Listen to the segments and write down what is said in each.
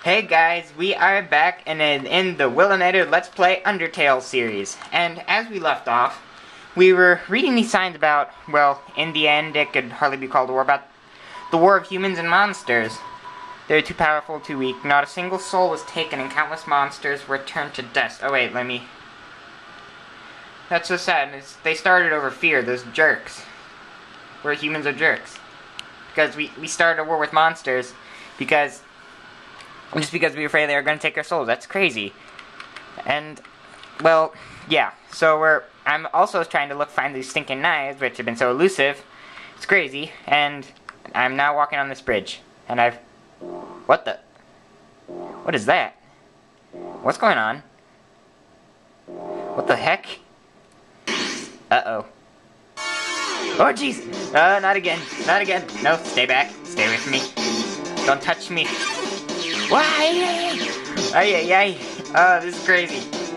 Hey guys, we are back in the Will and Edit Let's Play Undertale series. And as we left off, we were reading these signs about, well, in the end it could hardly be called a war, about the war of humans and monsters. They were too powerful, too weak. Not a single soul was taken and countless monsters were turned to dust. Oh wait, let me... That's so sad. They started over fear, those jerks. Where humans are jerks. Because we started a war with monsters just because we were afraid they were going to take our souls. That's crazy. And, well, yeah. So I'm also trying to find these stinking knives, which have been so elusive. It's crazy. And I'm now walking on this bridge. And what the? What is that? What's going on? What the heck? Uh-oh. Oh, jeez! Not again. Not again. No, stay back. Stay away from me. Don't touch me. Why? Ay. Oh, this is crazy.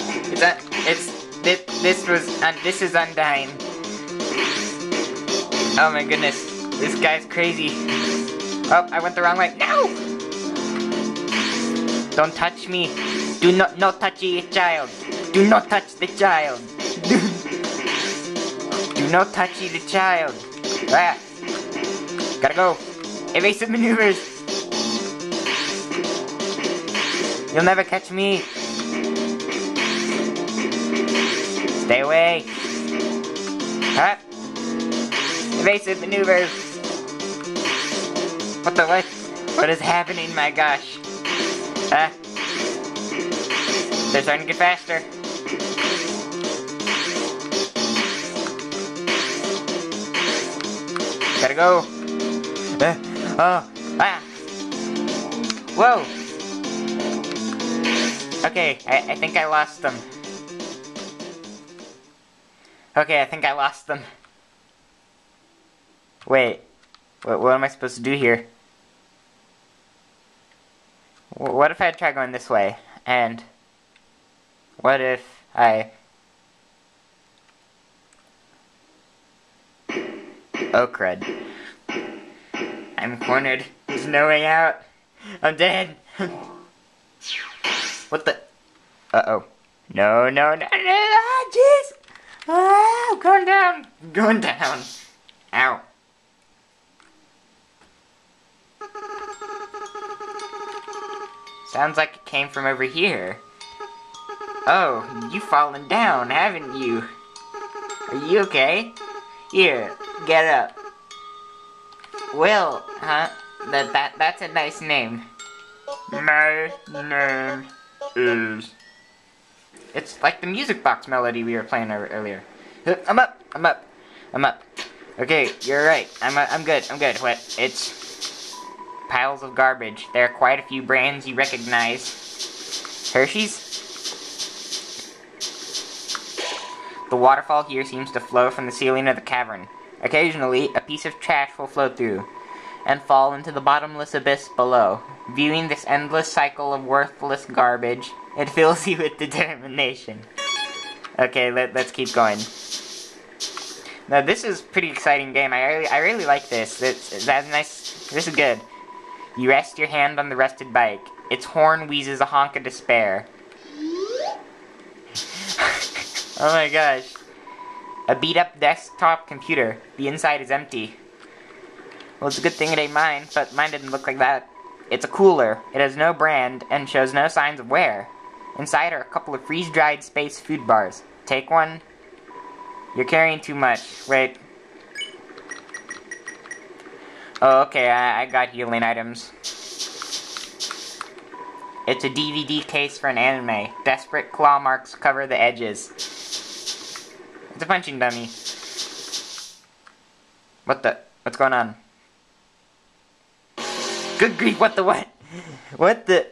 This is UNDYNE. Oh my goodness. This guy's crazy. Oh, I went the wrong way. No! Don't touch me. Do not touchy child. Do not touch the child. Do not touchy the child. Ah. Gotta go. Evasive maneuvers. You'll never catch me. Stay away. Huh? Evasive maneuvers. What the what? What is happening, my gosh? Huh? They're starting to get faster. Gotta go. Whoa. Okay, I think I lost them. Okay, I think I lost them. Wait, what am I supposed to do here? What if I try going this way? And what if I... Oh crud. I'm cornered. There's no way out. I'm dead. What the? Uh-oh. No. Ah, jeez! Ah, I'm going down. I'm going down. Ow. Sounds like it came from over here. Oh, you've fallen down, haven't you? Are you okay? Here, get up. Will, huh? That's a nice name. My name is... It's like the music box melody we were playing earlier. I'm up. Okay, you're right. I'm good. What? It's piles of garbage. There are quite a few brands you recognize. Hershey's? The waterfall here seems to flow from the ceiling of the cavern. Occasionally, a piece of trash will flow through and fall into the bottomless abyss below. Viewing this endless cycle of worthless garbage, it fills you with determination. Okay, let's keep going. Now, this is a pretty exciting game. I really like this. That's nice. This is good. You rest your hand on the rusted bike. Its horn wheezes a honk of despair. Oh my gosh. A beat-up desktop computer. The inside is empty. Well, it's a good thing it ain't mine, but mine didn't look like that. It's a cooler. It has no brand and shows no signs of wear. Inside are a couple of freeze-dried space food bars. Take one. You're carrying too much. Wait. Oh, okay, I got healing items. It's a DVD case for an anime. Desperate claw marks cover the edges. It's a punching dummy. What's going on? Good grief, what the what? What the?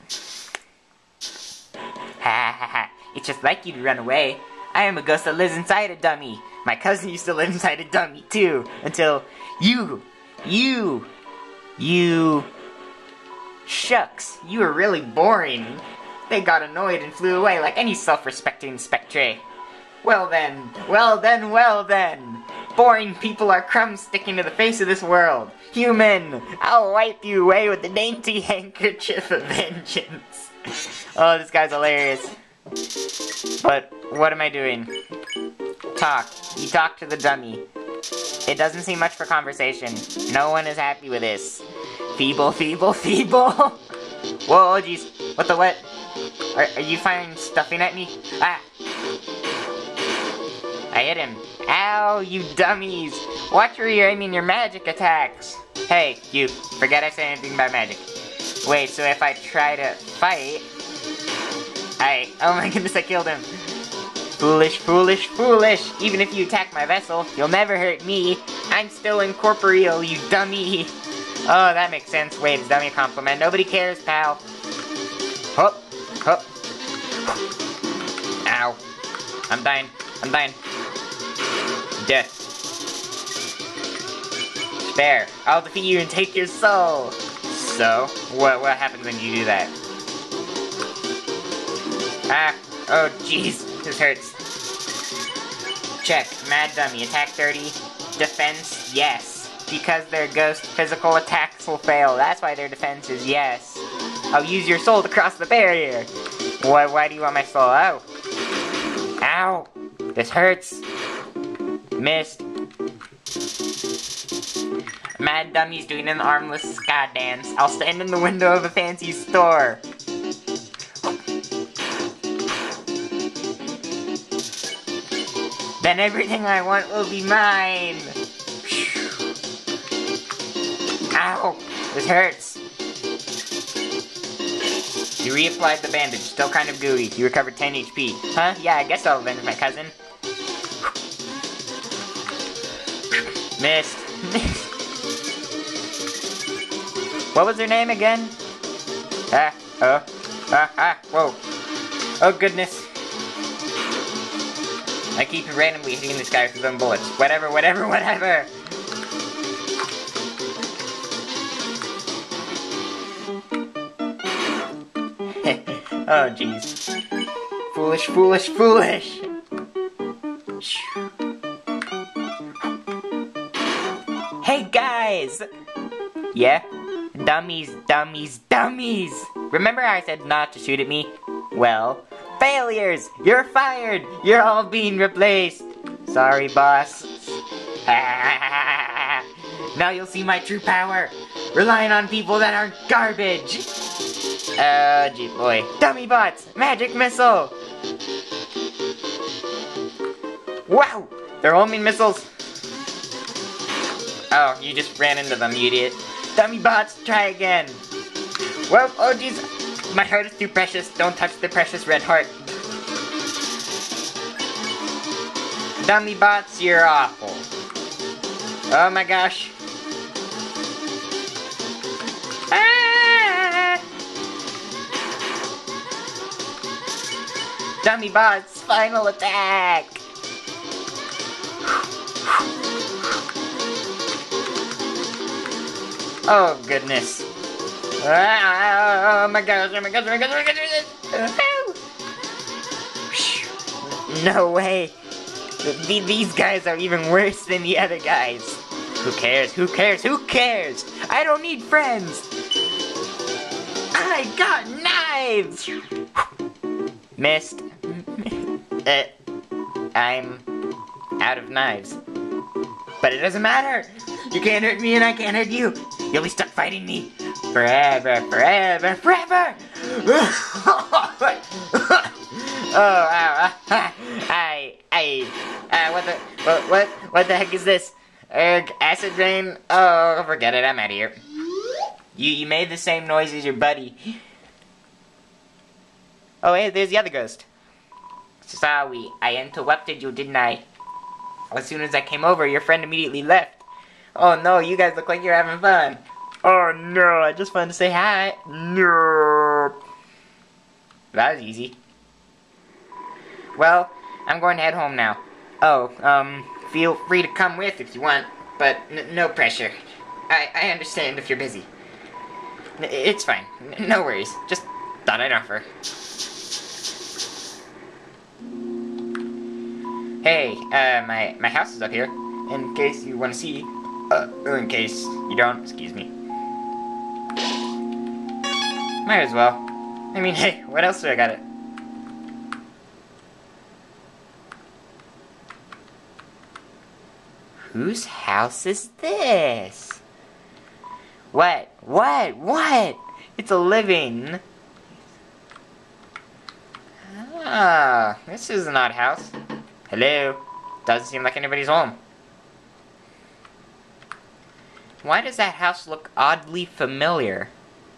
Ha. It's just like you to run away. I am a ghost that lives inside a dummy. My cousin used to live inside a dummy too. Until you. Shucks, you were really boring. They got annoyed and flew away like any self-respecting spectre. Well then. boring people are crumbs sticking to the face of this world. Human, I'll wipe you away with the dainty handkerchief of vengeance. Oh, this guy's hilarious. But what am I doing? Talk. You talk to the dummy. It doesn't seem much for conversation. No one is happy with this. Feeble, feeble, feeble. Whoa, jeez. What the what? Are you firing stuffing at me? Ah! I hit him. Ow, you dummies. Watch where you're aiming your magic attacks. Hey, you. Forget I said anything about magic. Wait, so if I try to fight... Oh my goodness, I killed him. Foolish, foolish, foolish. Even if you attack my vessel, you'll never hurt me. I'm still incorporeal, you dummy. Oh, that makes sense. Wait, it's dummy compliment. Nobody cares, pal. Hup, hup. Ow. I'm dying. I'm dying. Death. Spare. I'll defeat you and take your soul. So, what happens when you do that? Ah. Oh, jeez. This hurts. Check. Mad dummy. Attack 30. Defense, yes. Because their ghost physical attacks will fail. That's why their defense is yes. I'll use your soul to cross the barrier. Why do you want my soul? Oh. Ow. This hurts. Missed. Mad dummy's doing an armless ska dance. I'll stand in the window of a fancy store. Then everything I want will be mine. Ow! This hurts. You reapplied the bandage, still kind of gooey. You recovered 10 HP. Huh? Yeah, I guess I'll avenge my cousin. Missed. What was her name again? Whoa. Oh goodness. I keep randomly hitting this guy with his own bullets. Whatever. Oh, jeez. Foolish, foolish, foolish! Hey, guys! Yeah? Dummies, dummies, dummies! Remember how I said not to shoot at me? Well, failures! You're fired! You're all being replaced! Sorry, boss. Now you'll see my true power! Relying on people that are garbage! Oh, gee boy. Dummy bots! Magic missile! Wow! They're homing missiles! Oh, you just ran into them, you idiot. Dummy bots, try again! Whoa, oh jeez! My heart is too precious. Don't touch the precious red heart. Dummy bots, you're awful. Oh my gosh. Ah! Dummy bots, final attack! Oh goodness. Oh my gosh, oh my gosh, oh my gosh, oh my gosh. No way. These guys are even worse than the other guys. Who cares? Who cares? Who cares? I don't need friends. I got knives. Missed. I'm out of knives. But it doesn't matter. You can't hurt me and I can't hurt you. You'll be stuck fighting me. Forever, forever, forever! Oh, ow, what the heck is this? Acid rain? Oh, forget it, I'm out of here. You made the same noise as your buddy. Oh, hey, there's the other ghost. Sorry, I interrupted you, didn't I? As soon as I came over, your friend immediately left. Oh no, you guys look like you're having fun. Oh no, I just wanted to say hi. No. That was easy. Well, I'm going to head home now. Oh, feel free to come with if you want, but no pressure. I understand if you're busy. It's fine. No worries. Just thought I'd offer. Hey, my house is up here. in case you want to see, or in case you don't, excuse me. Might as well. I mean, hey, what else do I got it? Whose house is this? What? It's a living. Ah, this is an odd house. Hello? Doesn't seem like anybody's home. Why does that house look oddly familiar?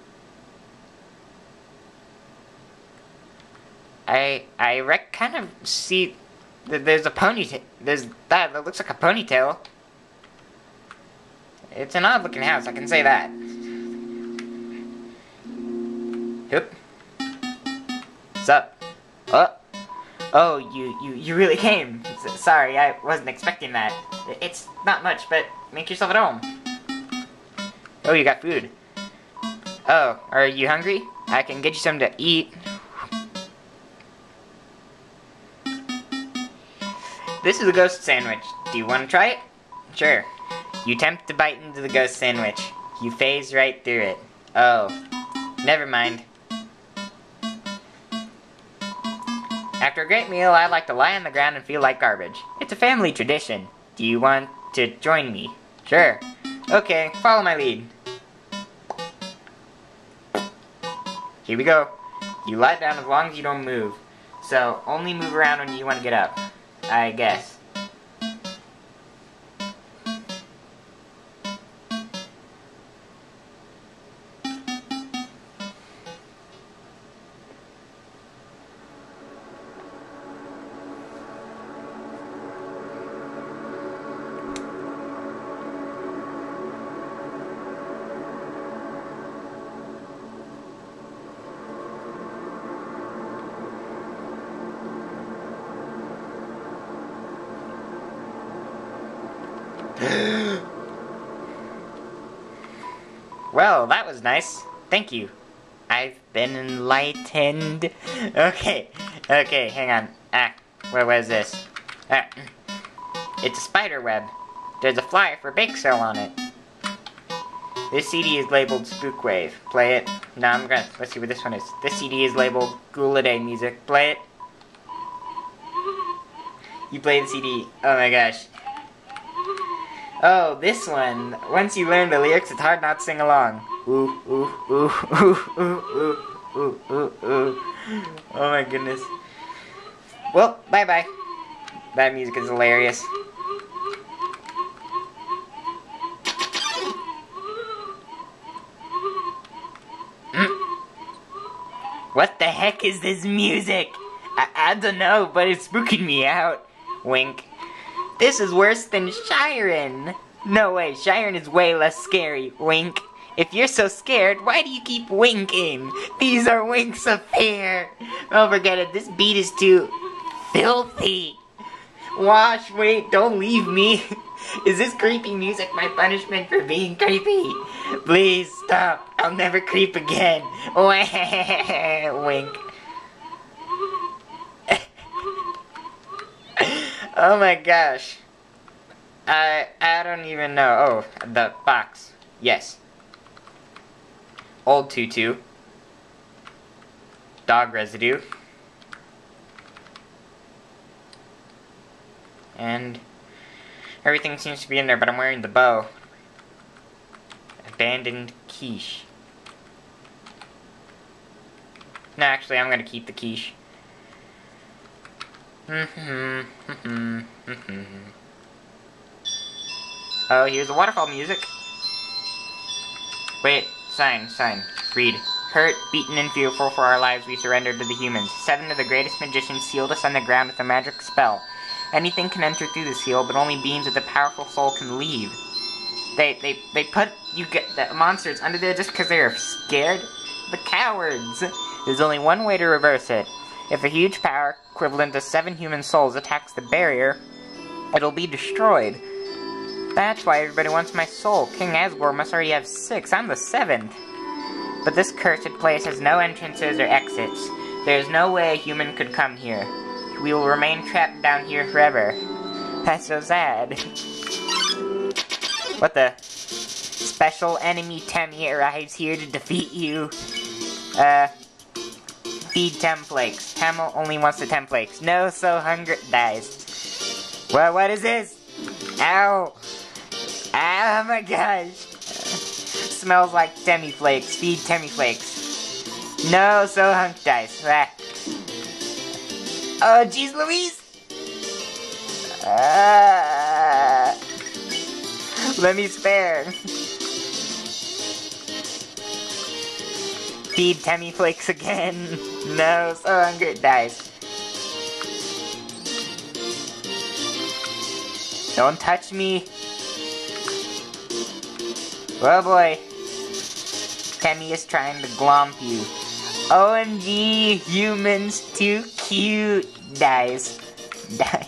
I kind of see that there's a ponytail. There's that looks like a ponytail. It's an odd looking house, I can say that. Yep. What's up? Oh, you really came. Sorry, I wasn't expecting that. It's not much, but make yourself at home. Oh, you got food. Oh, are you hungry? I can get you something to eat. This is a ghost sandwich. Do you want to try it? Sure. You attempt to bite into the ghost sandwich. You phase right through it. Oh, never mind. After a great meal, I like to lie on the ground and feel like garbage. It's a family tradition. Do you want to join me? Sure. Okay, follow my lead. Here we go. You lie down as long as you don't move. So, only move around when you want to get up, I guess. Well, that was nice. Thank you. I've been enlightened. Okay, hang on. What was this? It's a spider web. There's a flyer for bake sale on it. This CD is labeled Spookwave. Play it. No, let's see what this one is. This CD is labeled Ghoul-A-Day Music. Play it. You play the CD. Oh my gosh. Oh, this one. Once you learn the lyrics, it's hard not to sing along. Ooh, ooh, ooh, ooh, ooh, ooh, ooh, ooh, ooh. Oh my goodness. Well, bye-bye. That music is hilarious. What the heck is this music? I don't know, but it's spooking me out. Wink. This is worse than Shiren. No way, Shiren is way less scary. Wink. If you're so scared, why do you keep winking? These are winks of fear. Oh, forget it. This beat is too filthy. Wash, wait, don't leave me. Is this creepy music my punishment for being creepy? Please stop. I'll never creep again. Wink. Oh my gosh. I don't even know. Oh, the box. Yes. Old tutu. Dog residue. And everything seems to be in there, but I'm wearing the bow. Abandoned quiche. No, actually, I'm gonna keep the quiche. Oh, here's the waterfall music. Wait, sign. Read. Hurt, beaten, and fearful for our lives, we surrendered to the humans. 7 of the greatest magicians sealed us on the ground with a magic spell. Anything can enter through the seal, but only beings with a powerful soul can leave. They put the monsters under there just because they are scared? The cowards! There's only one way to reverse it. If a huge power, equivalent to 7 human souls, attacks the barrier, it'll be destroyed. That's why everybody wants my soul. King Asgore must already have 6. I'm the 7th. But this cursed place has no entrances or exits. There's no way a human could come here. We will remain trapped down here forever. That's so sad. What the? Special enemy Temmie arrives here to defeat you. Feed Temflakes. Tamil only wants the Temflakes. No, so hungry. Dies. Well, what is this? Ow. Oh my gosh. Smells like Temmie Flakes. Feed Temmie Flakes. No, so hunk dies. Ah. Oh, jeez Louise. Let me spare. Feed Temmie Flakes again. No, so hungry it dies. Don't touch me. Oh boy. Temmie is trying to glomp you. OMG, humans too cute. Dies. Die.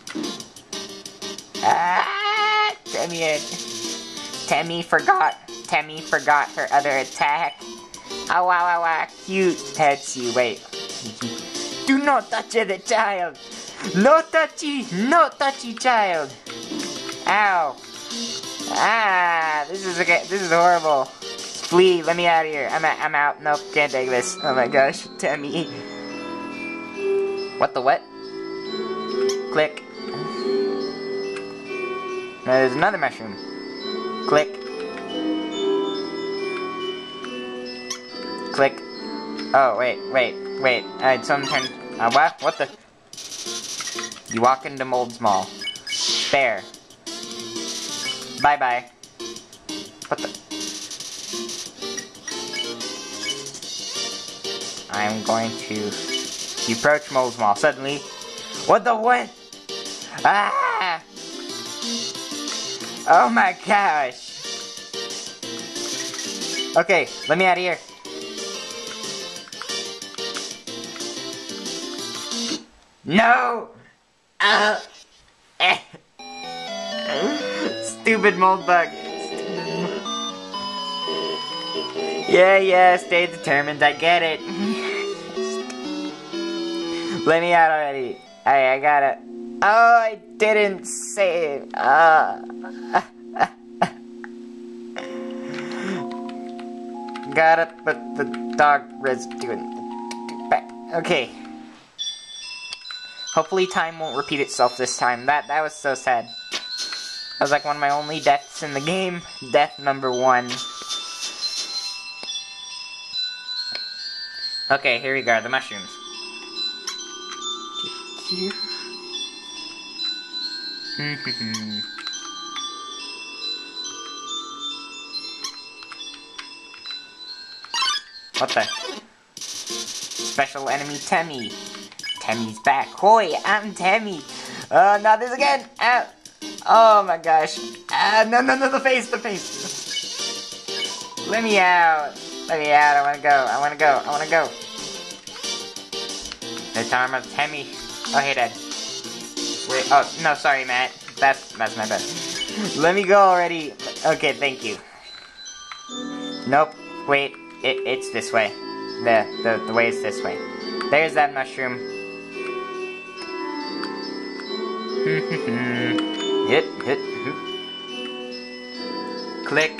Ah, Temmie forgot her other attack. Ow, ow, ow, ow, cute pets you. Wait. Do not touch the child. No touchy child. Ow. Ah, this is horrible. Flee, let me out of here. I'm out. Nope, can't take this. Oh my gosh, Temmie. What the what? Click. There's another mushroom. Click. Click. Oh, wait. Alright, someone turned. What? What the? You walk into Mold's Mall. There. Bye-bye. What the? I'm going to approach Mold's Mall. Suddenly. What the what? Ah! Oh my gosh. Okay, let me out of here. No! Stupid mold bug. Yeah, stay determined, I get it. Let me out already. I gotta... Oh, I didn't save. Gotta put the dog residue in back. Okay. Hopefully time won't repeat itself this time. That was so sad. That was like one of my only deaths in the game. Death number 1. Okay, here we go, the mushrooms. What the? Special enemy Temmie. Temmie's back. Hoi, I'm Temmie. Not this again. Oh my gosh. No, the face. Let me out. I wanna go. The charm of Temmie. Oh, hey, Dad. Wait, oh, no, sorry, Matt. That's my bad. Let me go already. Okay, thank you. Nope, wait, it's this way. The way is this way. There's that mushroom. Hit. Click.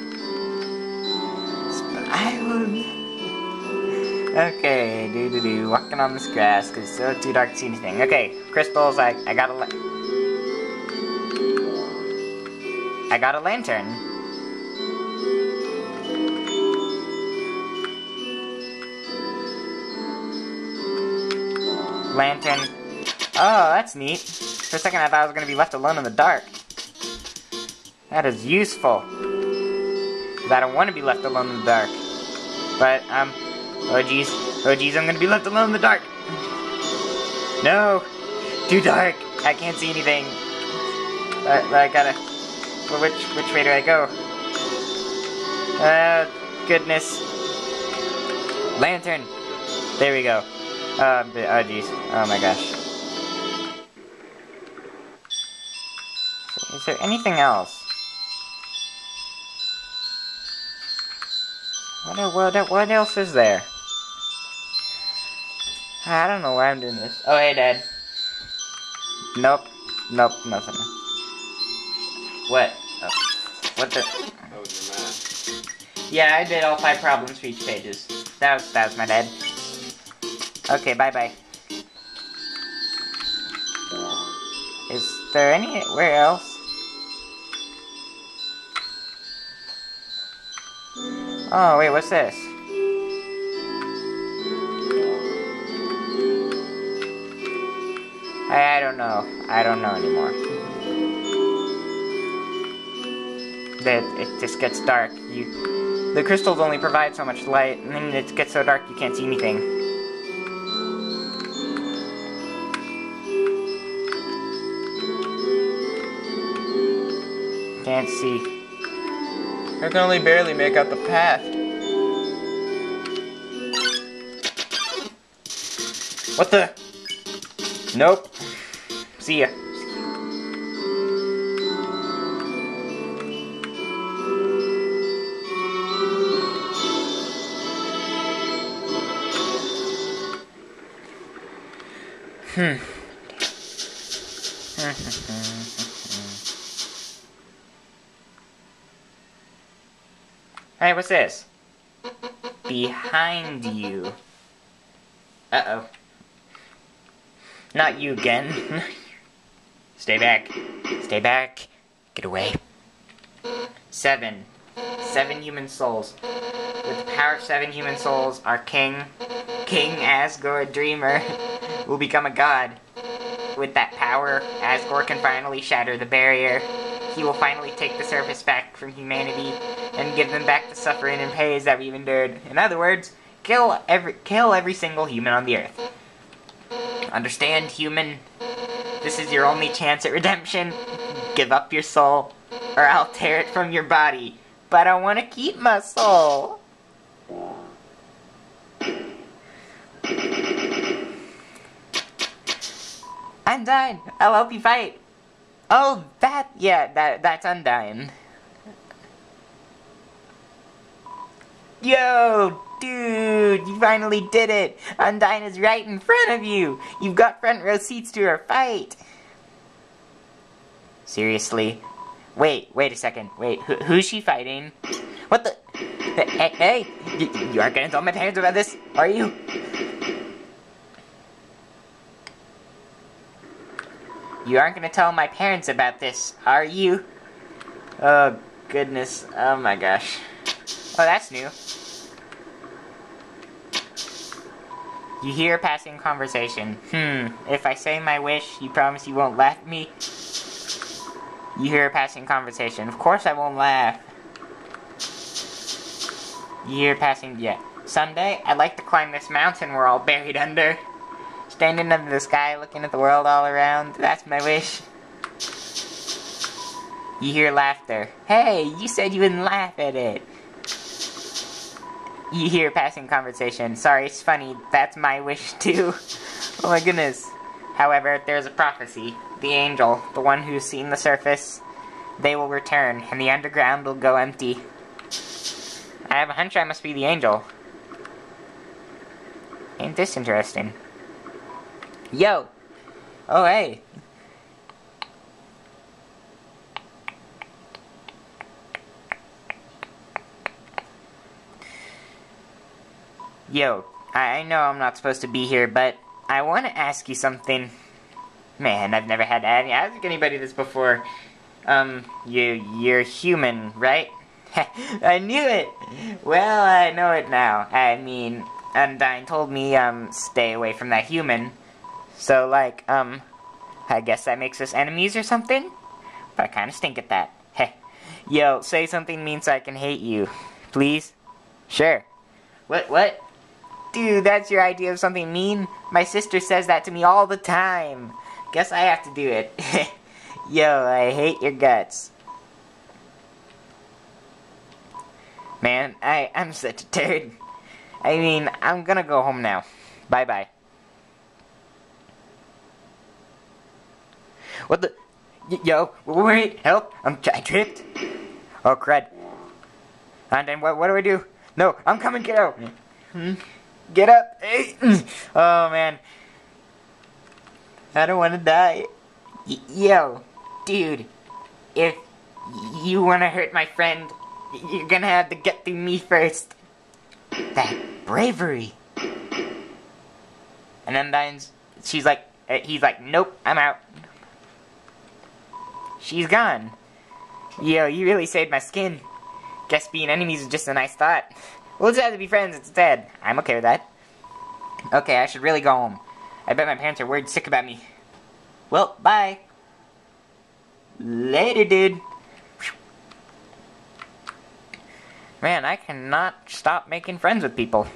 Okay, walking on this grass because it's so too dark to see anything. Okay, crystals, I got a lantern. Lantern. Oh, that's neat. For a second I thought I was going to be left alone in the dark. That is useful. Because I don't want to be left alone in the dark. But, oh jeez, I'm gonna be left alone in the dark. No, too dark. I can't see anything. I gotta. Well, which way do I go? Goodness. Lantern. There we go. Oh jeez. Oh my gosh. Is there anything else? What else is there? I don't know why I'm doing this. Oh, hey, Dad. Nope. Nope, nothing. What? Oh. What the? That was your math. Yeah, I did all 5 problems for each pages. That was my dad. Okay, bye-bye. Is there anywhere else? Oh, wait, what's this? I don't know. I don't know anymore. It just gets dark. The crystals only provide so much light, and then it gets so dark you can't see anything. Can't see. I can only barely make out the path. What the? Nope. See ya. Hey, what's this? Behind you. Uh-oh. Not you again. Stay back. Stay back. Get away. 7. 7 human souls. With the power of 7 human souls, our king, King Asgore Dreamer, will become a god. With that power, Asgore can finally shatter the barrier. He will finally take the surface back from humanity and give them back the suffering and pains that we've endured. In other words, kill every single human on the earth. Understand, human? This is your only chance at redemption. Give up your soul, or I'll tear it from your body. But I want to keep my soul. Undyne, I'll help you fight. Oh, that's Undyne. Yo, dude, you finally did it. Undyne is right in front of you. You've got front row seats to our fight. Seriously? Wait a second. Wait, who's she fighting? What the? Hey, you aren't gonna tell my parents about this, are you? You aren't gonna tell my parents about this, are you? Oh, goodness. Oh my gosh. Oh, that's new. You hear a passing conversation. If I say my wish, you promise you won't laugh at me? You hear a passing conversation. Of course I won't laugh. You hear a passing... Yeah. Someday, I'd like to climb this mountain we're all buried under. Standing under the sky, looking at the world all around. That's my wish. You hear laughter. Hey, you said you wouldn't laugh at it. You hear passing conversation. Sorry, it's funny. That's my wish too. Oh my goodness. However, there's a prophecy. The angel, the one who's seen the surface, they will return, and the underground will go empty. I have a hunch I must be the angel. Ain't this interesting? Yo! Oh, hey! Yo, I know I'm not supposed to be here, but I want to ask you something. Man, I've never had to ask anybody this before. You're human, right? I knew it! Well, I know it now. I mean, Undyne told me, stay away from that human. So, like, I guess that makes us enemies or something? But I kinda stink at that. Heh. Yo, say something mean so I can hate you. Please? Sure. What? Dude, that's your idea of something mean? My sister says that to me all the time. Guess I have to do it. Yo, I hate your guts. Man, I'm such a turd. I mean, I'm gonna go home now. Bye-bye. What the? Yo, wait, help! I tripped. Oh, crud. And then what do I do? No, I'm coming, kiddo. Get up. Oh, man. I don't want to die. Yo, dude, if you wanna hurt my friend, you're gonna have to get through me first. That bravery. And Undyne's, he's like, nope, I'm out. She's gone. Yo, you really saved my skin. Guess being enemies is just a nice thought. We'll just have to be friends instead. I'm okay with that. Okay, I should really go home. I bet my parents are worried sick about me. Well, bye. Later, dude. Man, I cannot stop making friends with people.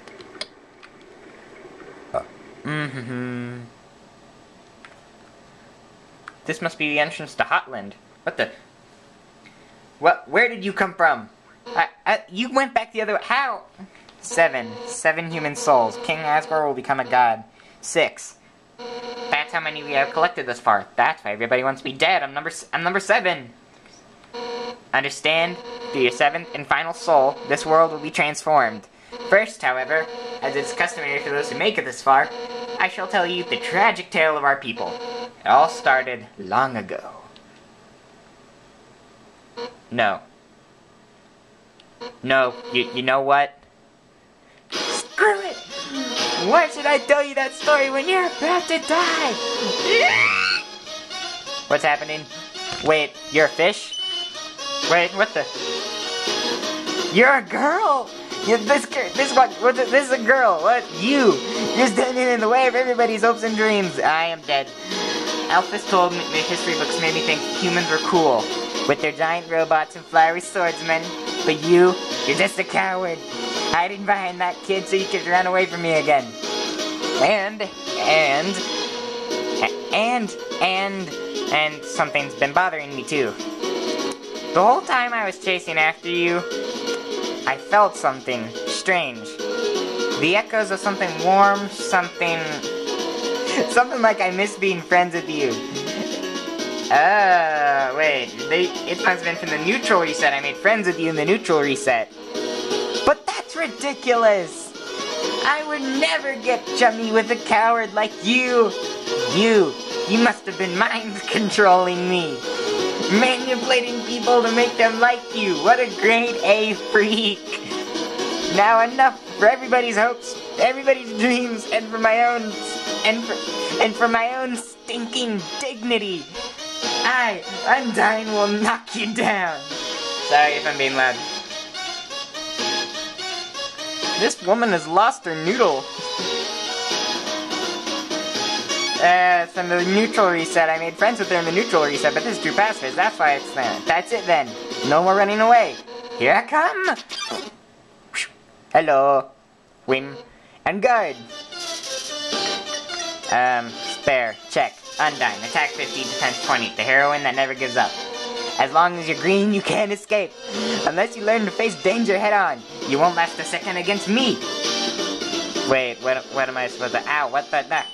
This must be the entrance to Hotland. What the? What? Where did you come from? You went back the other way. How? 7. 7 human souls. King Asgore will become a god. 6. That's how many we have collected thus far. That's why everybody wants me dead. I'm number 7. Understand? Through your 7th and final soul, this world will be transformed. First, however, as it's customary for those who make it this far, I shall tell you the tragic tale of our people. It all started long ago. No. No, you know what? Screw it! Why should I tell you that story when you're about to die? What's happening? Wait, you're a fish? Wait, what the? You're a girl! This is a girl. What? You're standing in the way of everybody's hopes and dreams. I am dead. Alphys told me the history books made me think humans were cool, with their giant robots and flowery swordsmen. But you're just a coward, hiding behind that kid so you could run away from me again. And something's been bothering me too. The whole time I was chasing after you, I felt something strange. The echoes of something warm, something like I miss being friends with you. Wait, it must have been from the neutral reset. I made friends with you in the neutral reset. But that's ridiculous! I would never get chummy with a coward like you. You must have been mind controlling me. Manipulating people to make them like you. What a grade A freak. Now enough for everybody's hopes, everybody's dreams, and for my own stinking dignity. Undyne will knock you down. Sorry if I'm being loud. This woman has lost her noodle. From the neutral reset, I made friends with her in the neutral reset, but this is true pacifist, that's why it's there. That's it then. No more running away. Here I come! Hello. Win. And guard. Spare. Check. Undyne. Attack 50, defense 20. The heroine that never gives up. As long as you're green, you can't escape. Unless you learn to face danger head on. You won't last a second against me. Wait, what am I supposed to... Ow, what the... That?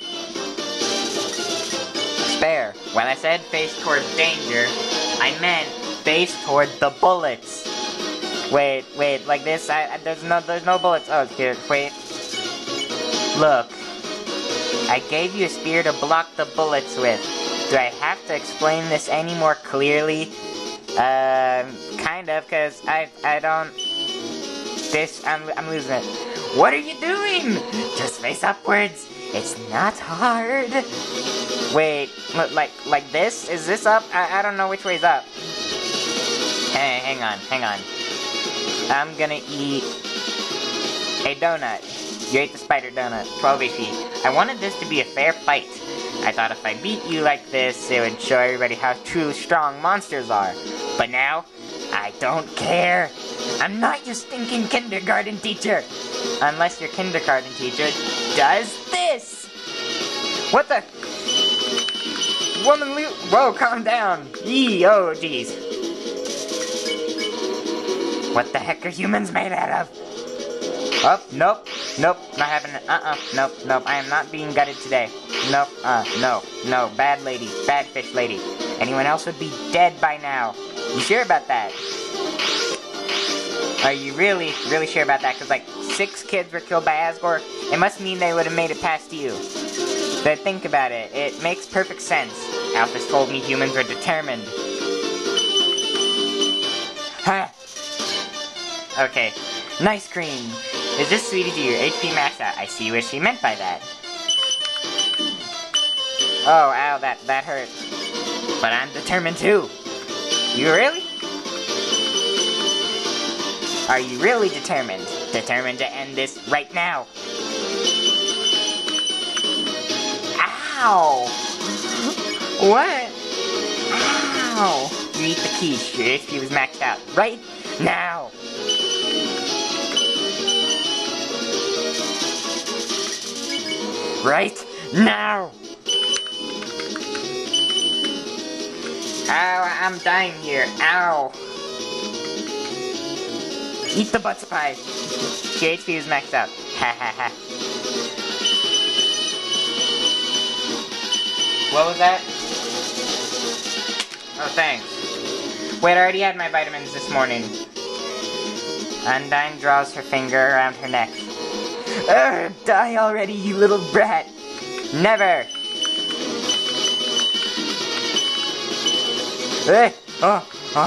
Spare. When I said face towards danger, I meant face toward the bullets. Wait, like this? There's no bullets. Oh, here, wait. Look. I gave you a spear to block the bullets with. Do I have to explain this any more clearly? Kind of, cause I don't... I'm losing it. What are you doing? Just face upwards. It's not hard. Wait, like this? Is this up? I don't know which way's up. Hey, hang on. I'm gonna eat a donut. You ate the spider donut. 12 HP. I wanted this to be a fair fight. I thought if I beat you like this, it would show everybody how truly strong monsters are. But now, I don't care. I'm not your stinking kindergarten teacher. Unless your kindergarten teacher does this. What the? Woman, whoa, calm down. Yee, oh, jeez. What the heck are humans made out of? Oh, nope, not happening. Nope, I am not being gutted today. Nope, no, bad lady, bad fish lady. Anyone else would be dead by now. You sure about that? Are you really sure about that? Because like 6 kids were killed by Asgore. It must mean they would have made it past you. But think about it. It makes perfect sense. Alphys told me humans are determined. Huh. Okay. Nice cream. Is this sweet as your HP max out? I see what she meant by that. Oh, ow, that hurt. But I'm determined too. You really? Are you really determined? Determined to end this right now? Ow! What? Ow! You eat the quiche. Your HP was maxed out. Right now! Right now! Ow, I'm dying here. Ow! Eat the butt pie. Your HP is maxed out. Ha ha ha. What was that? Oh, thanks. Wait, I already had my vitamins this morning. Undyne draws her finger around her neck. Urgh, die already, you little brat. Never. Oh.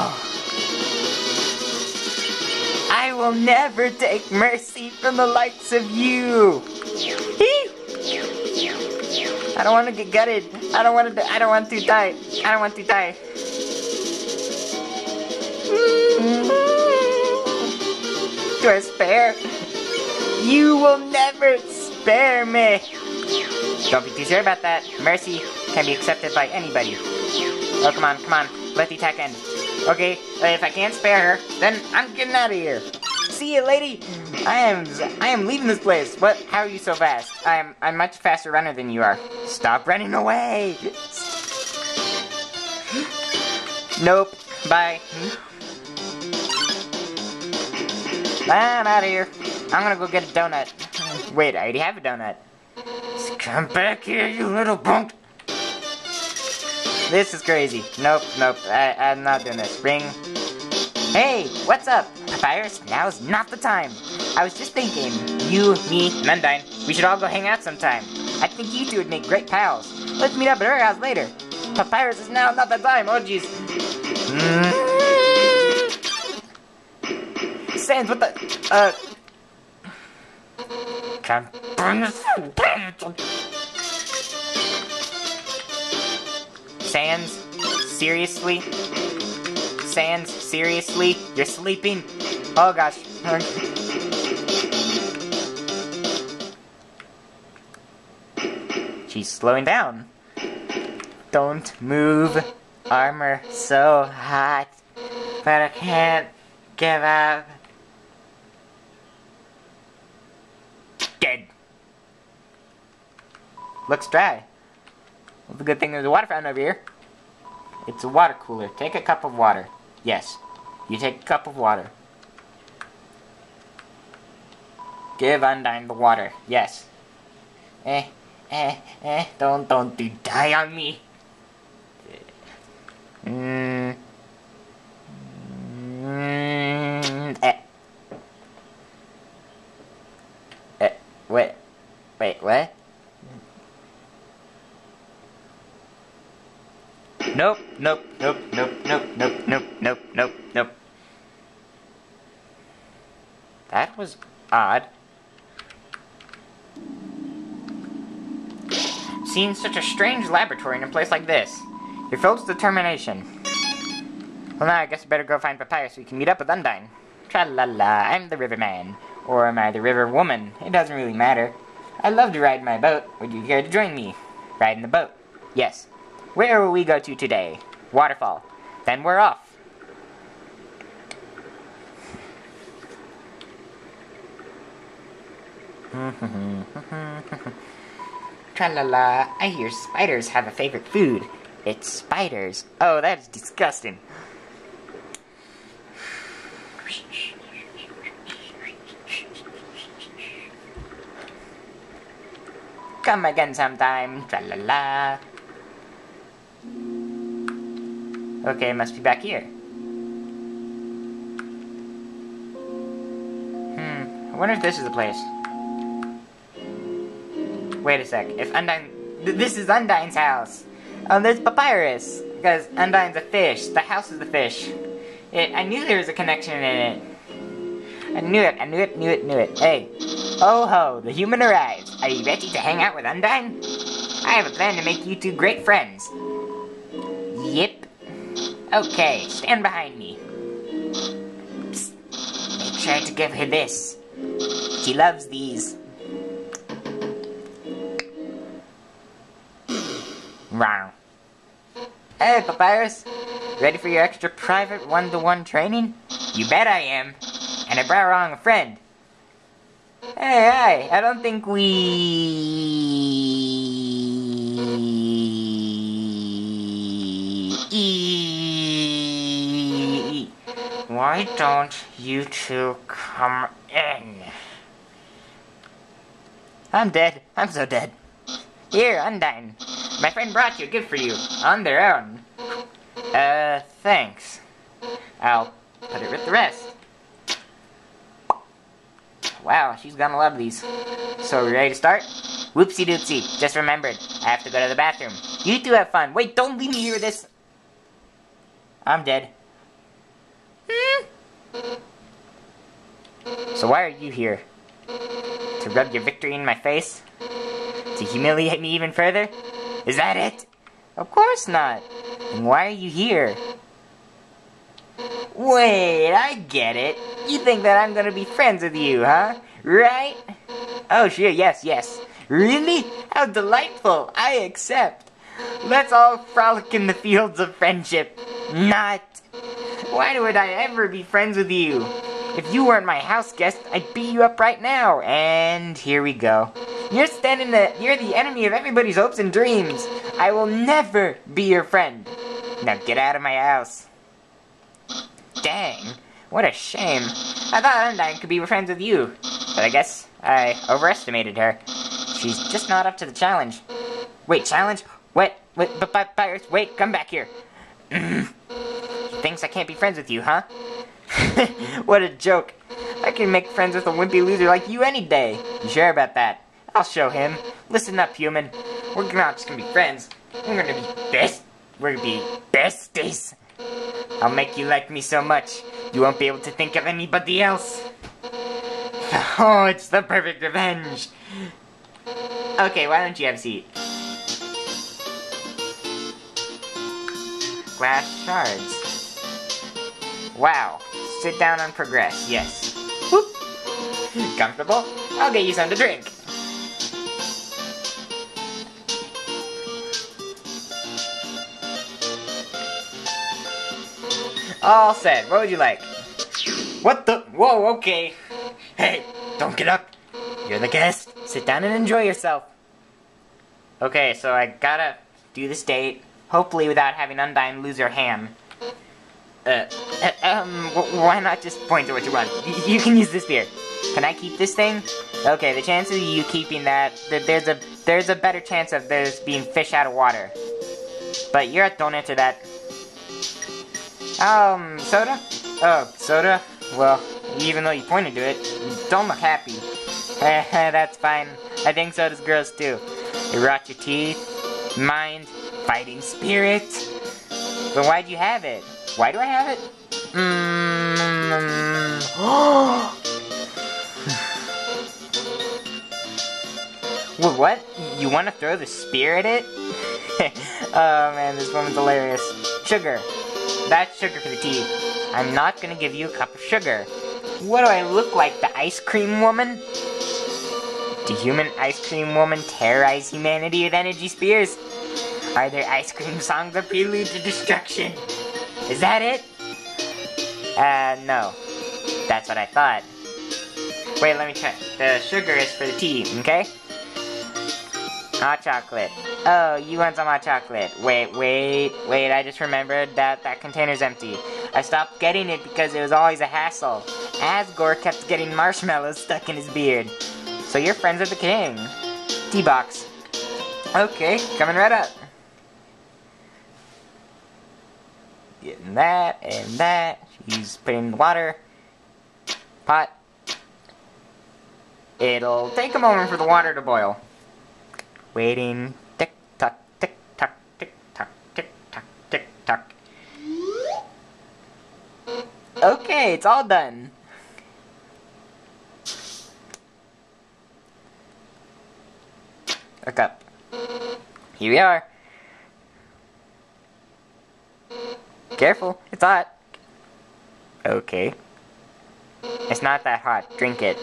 I will never take mercy from the likes of you. I don't want to get gutted. I don't want to die. I don't want to die. Do I spare? You will never spare me. Don't be too sure about that. Mercy can be accepted by anybody. Oh, come on. Let the attack end. Okay, if I can't spare her, then I'm getting out of here. See you, lady. I am leaving this place. What? How are you so fast? I'm a much faster runner than you are. Stop running away. Nope. Bye. I'm out of here. I'm gonna go get a donut. Wait, I already have a donut. Just come back here, you little punk. This is crazy. Nope. I'm not doing this. Ring. Hey, what's up? Papyrus, now's not the time. I was just thinking, you, me, and Undyne, we should all go hang out sometime. I think you two would make great pals. Let's meet up at her house later. Papyrus is now not the time. Oh, jeez. Sans, what the... Can't burn this... Sans, seriously? Sans, seriously? You're sleeping? Oh gosh. She's slowing down. Don't move. Armor so hot. But I can't give up. Dead. Looks dry. Well, the good thing there's a water fountain over here. It's a water cooler. Take a cup of water. Yes. You take a cup of water. Give Undyne the water. Yes. Don't you die on me. Wait, what? Nope. That was odd. Seen such a strange laboratory in a place like this. You're filled with determination. Well, now I guess I better go find Papyrus so we can meet up with Undyne. Tra-la-la, I'm the riverman. Or am I the river woman? It doesn't really matter. I love to ride my boat. Would you care to join me? Ride in the boat. Yes. Where will we go to today? Waterfall. Then we're off. Tra-la-la, I hear spiders have a favorite food. It's spiders. Oh, that is disgusting. Come again sometime. Tra-la-la. Okay, must be back here. I wonder if this is the place. Wait a sec. If Undyne This is Undyne's house. There's Papyrus, because Undyne's a fish. The house is the fish. I knew there was a connection in it. I knew it. Hey. Oh ho, the human arrives. Are you ready to hang out with Undyne? I have a plan to make you two great friends. Yep. Okay, stand behind me. Psst. Make sure to give her this. She loves these. Wow. Hey, Papyrus. Ready for your extra private one-to-one training? You bet I am. And I brought along a friend. Hey, hi. I don't think Why don't you two come in? I'm dead. I'm so dead. Here, Undyne. My friend brought you a gift for you, on their own. Thanks. I'll put it with the rest. Wow, she's gonna love these. So, we ready to start? Whoopsie doopsie, just remembered. I have to go to the bathroom. You two have fun. Wait, don't leave me here with this. I'm dead. So why are you here? To rub your victory in my face? To humiliate me even further? Is that it? Of course not. Then why are you here? Wait, I get it. You think that I'm gonna be friends with you, huh? Right? Oh, sure, yes. Really? How delightful. I accept. Let's all frolic in the fields of friendship. Not. Why would I ever be friends with you? If you weren't my house guest, I'd beat you up right now. And here we go. You're the enemy of everybody's hopes and dreams. I will never be your friend. Now get out of my house. Dang, what a shame. I thought Undyne could be friends with you, but I guess I overestimated her. She's just not up to the challenge. Wait, challenge? Papyrus, wait, come back here. She thinks I can't be friends with you, huh? What a joke. I can make friends with a wimpy loser like you any day. You sure about that? I'll show him. Listen up, human. We're not just gonna be friends. We're gonna be besties. I'll make you like me so much, you won't be able to think of anybody else. Oh, it's the perfect revenge. Okay, why don't you have a seat? Glass shards. Wow. Sit down and progress, yes. Whoop. Comfortable? I'll get you some to drink. All set. What would you like? What the? Whoa, okay. Hey, don't get up. You're the guest. Sit down and enjoy yourself. Okay, so I gotta do this date, hopefully without having Undyne lose her ham. Why not just point to what you want? You can use this beer. Can I keep this thing? Okay, the chances of you keeping that, there's a better chance of there's being fish out of water. But don't answer that. Soda? Oh, soda? Well, even though you pointed to it, you don't look happy. That's fine. I think soda's gross too. It rots your teeth, mind, fighting spirit. But why'd you have it? Why do I have it? Well, what? You want to throw the spear at it? Oh man, this woman's hilarious. Sugar. That's sugar for the tea. I'm not gonna give you a cup of sugar. What do I look like, the ice cream woman? Do human ice cream woman terrorize humanity with energy spears? Are there ice cream songs a prelude to destruction? Is that it? No. That's what I thought. Wait, let me try. The sugar is for the tea, okay? Hot chocolate. Oh, you want some hot chocolate. Wait, I just remembered that container's empty. I stopped getting it because it was always a hassle. Asgore kept getting marshmallows stuck in his beard. So you're friends with the king. Tea box. Okay, coming right up. Getting that and that. He's putting the water. Pot. It'll take a moment for the water to boil. Waiting. Tick Okay, it's all done. Look up. Here we are. Careful, it's hot. Okay. It's not that hot. Drink it.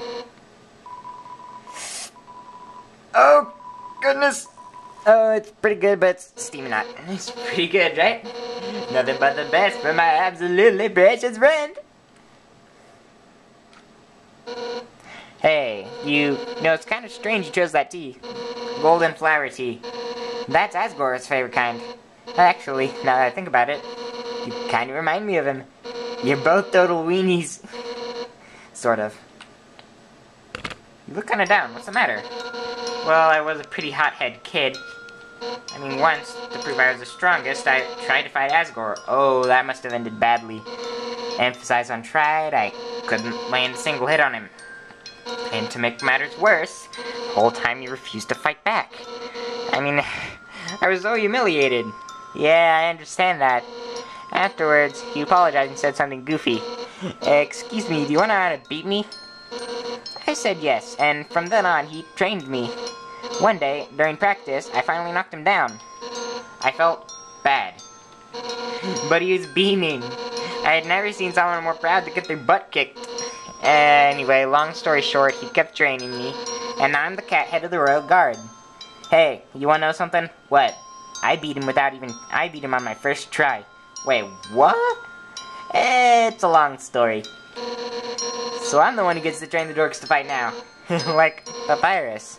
Oh, goodness. Oh, it's pretty good, but it's steaming hot. It's pretty good, right? Nothing but the best for my absolutely precious friend. Hey, you know, it's kind of strange you chose that tea. Golden flower tea. That's Asgore's favorite kind. Actually, now that I think about it, you kind of remind me of him. You're both total weenies. Sort of. You look kind of down. What's the matter? Well, I was a pretty hot-headed kid. I mean, once, to prove I was the strongest, I tried to fight Asgore. Oh, that must have ended badly. Emphasize on tried, I couldn't land a single hit on him. And to make matters worse, the whole time he refused to fight back. I mean, I was so humiliated. Yeah, I understand that. Afterwards, he apologized and said something goofy. Excuse me, do you want to know how to beat me? I said yes, and from then on, he trained me. One day, during practice, I finally knocked him down. I felt bad. But he was beaming. I had never seen someone more proud to get their butt kicked. Anyway, long story short, he kept training me, and now I'm the head of the Royal Guard. Hey, you wanna know something? What? I beat him on my first try. Wait, what? It's a long story. So I'm the one who gets to train the dorks to fight now. Like Papyrus.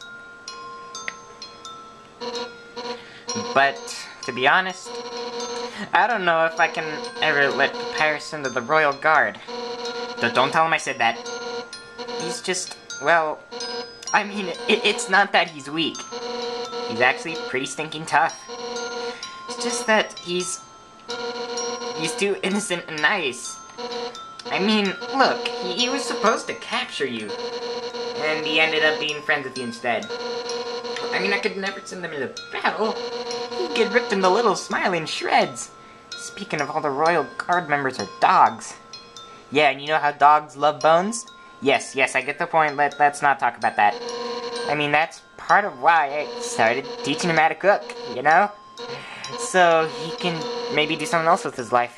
But, to be honest, I don't know if I can ever let Papyrus into the Royal Guard. Don't tell him I said that. He's just, well, I mean, it's not that he's weak. He's actually pretty stinking tough. It's just that he's too innocent and nice. I mean, look, he was supposed to capture you. And he ended up being friends with you instead. I mean, I could never send them into battle. He'd get ripped into little smiling shreds. Speaking of, all the Royal Guard members are dogs. Yeah, and you know how dogs love bones? Yes, I get the point. Let's not talk about that. I mean, that's part of why I started teaching him how to cook, you know? So he can maybe do something else with his life.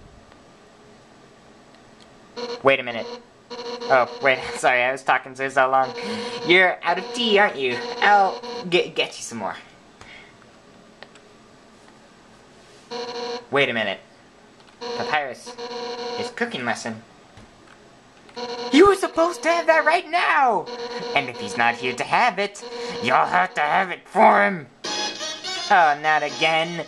Wait a minute. Oh, wait, sorry, I was talking so long. You're out of tea, aren't you? I'll get you some more. Wait a minute. Papyrus, his cooking lesson. You were supposed to have that right now! And if he's not here to have it, you'll have to have it for him! Oh, not again.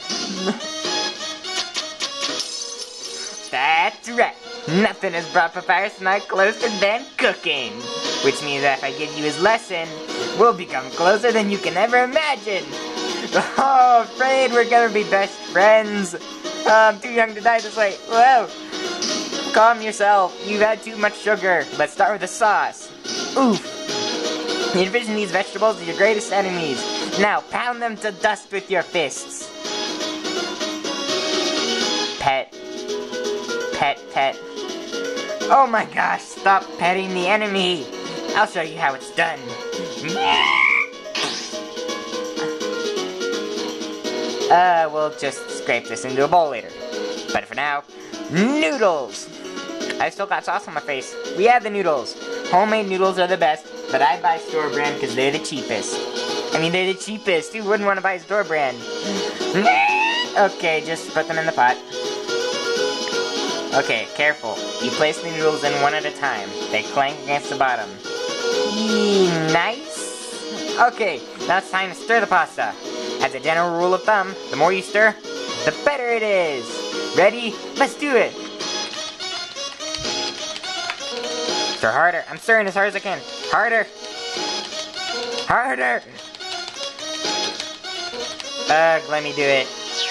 That's right. Nothing has brought Papyrus and I closer than cooking. Which means that if I give you his lesson, we'll become closer than you can ever imagine. Oh, afraid we're gonna be best friends. I'm too young to die this way. Whoa. Calm yourself. You've had too much sugar. Let's start with the sauce. Oof. Envision these vegetables as your greatest enemies. Now pound them to dust with your fists. Pet. Pet, pet. Oh my gosh, stop petting the enemy. I'll show you how it's done. We'll just scrape this into a bowl later. But for now, noodles. I've still got sauce on my face. We have the noodles. Homemade noodles are the best, but I buy store brand because they're the cheapest. I mean, they're the cheapest. Who wouldn't want to buy store brand? Okay, just put them in the pot. Okay, careful. You place the noodles in one at a time. They clank against the bottom. Nice. Okay, now it's time to stir the pasta. As a general rule of thumb, the more you stir, the better it is. Ready? Let's do it. Stir harder. I'm stirring as hard as I can. Harder. Harder. Ugh, let me do it.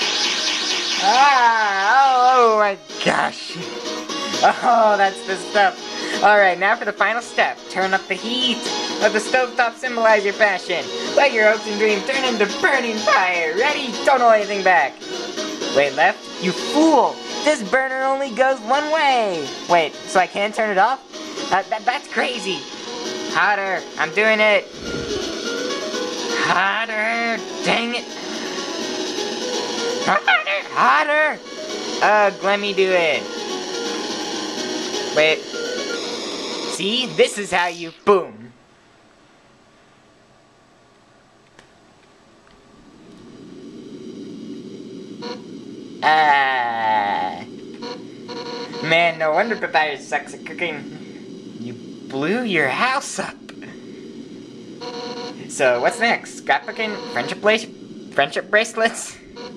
Ah! Oh my gosh. Oh, that's the stuff. Alright, now for the final step. Turn up the heat. Let the stovetop symbolize your passion. Let your hopes and dreams turn into burning fire. Ready? Don't hold anything back. Wait, left? You fool! This burner only goes one way. Wait, so I can't turn it off? That's crazy. Hotter, I'm doing it. Hotter, dang it. Hotter, hotter. Ugh, let me do it. Wait. See, this is how you boom. Man, no wonder Papyrus sucks at cooking. You blew your house up. So, what's next? Scrapbooking? Friendship bracelets?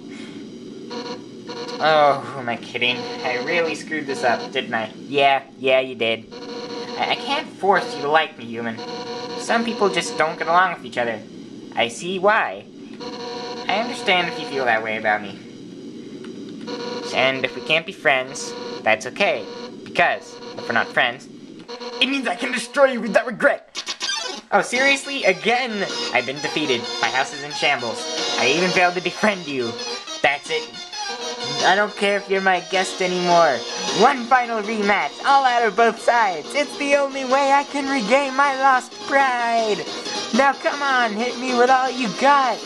Oh, who am I kidding? I really screwed this up, didn't I? Yeah, you did. I can't force you to like me, human. Some people just don't get along with each other. I see why. I understand if you feel that way about me. And if we can't be friends, that's okay. Because, if we're not friends, it means I can destroy you without regret! Oh, seriously? Again? I've been defeated. My house is in shambles. I even failed to befriend you. That's it. I don't care if you're my guest anymore. One final rematch, all out of both sides. It's the only way I can regain my lost pride. Now come on, hit me with all you got.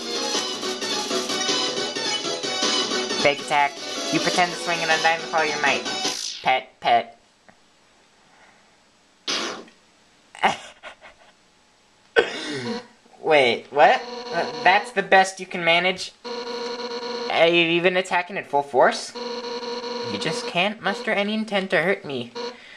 Fake attack. You pretend to swing and undyne with all your might. Pet. Wait, what? That's the best you can manage? Are you even attacking at full force? You just can't muster any intent to hurt me.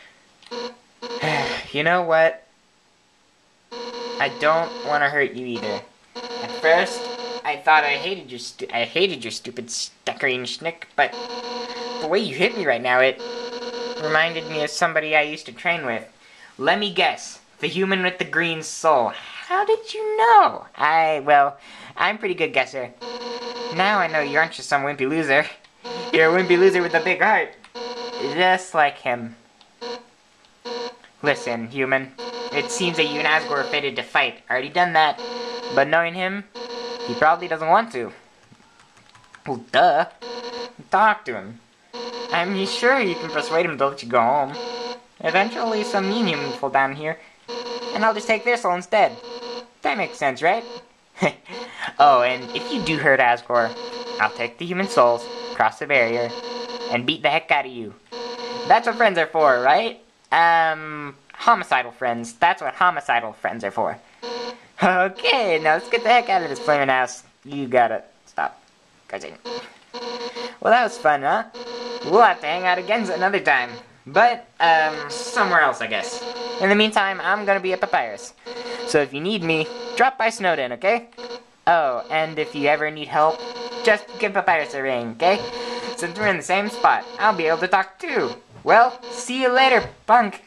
You know what? I don't want to hurt you either. At first, I thought I hated your stupid stuttering schnick, but the way you hit me right now, it reminded me of somebody I used to train with. Let me guess. The human with the green soul. How did you know? I'm a pretty good guesser. Now I know you aren't just some wimpy loser. You're a wimpy loser with a big heart. Just like him. Listen, human. It seems that you and Asgore are fated to fight. Already done that. But knowing him, he probably doesn't want to. Well, duh. Talk to him. I'm sure you can persuade him to let you go home. Eventually, some mean human will fall down here, and I'll just take their soul instead. That makes sense, right? Oh, and if you do hurt Asgore, I'll take the human souls, cross the barrier, and beat the heck out of you. That's what friends are for, right? Homicidal friends. That's what homicidal friends are for. Okay, now let's get the heck out of this flaming house. You gotta stop cursing. Well, that was fun, huh? We'll have to hang out again another time. But, somewhere else, I guess. In the meantime, I'm gonna be at Papyrus. So if you need me, drop by Snowden, okay? Oh, and if you ever need help, just give Papyrus a ring, okay? Since we're in the same spot, I'll be able to talk too. Well, see you later, punk.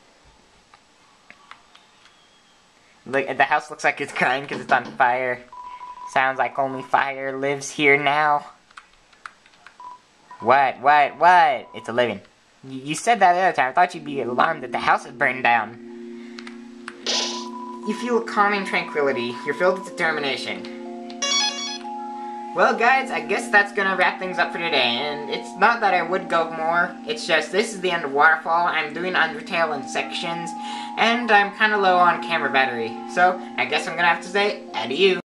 Look, the house looks like it's crying because it's on fire. Sounds like only fire lives here now. What? It's a living. You said that the other time. I thought you'd be alarmed that the house is burned down. You feel a calming tranquility. You're filled with determination. Well, guys, I guess that's gonna wrap things up for today. And it's not that I would go more. It's just this is the end of Waterfall. I'm doing Undertale in sections. And I'm kind of low on camera battery. So, I guess I'm gonna have to say adieu.